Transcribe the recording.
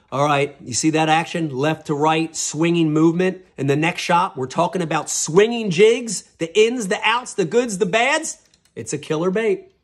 All right, you see that action? Left to right, swinging movement. In the next shot, we're talking about swinging jigs, the ins, the outs, the goods, the bads. It's a killer bait.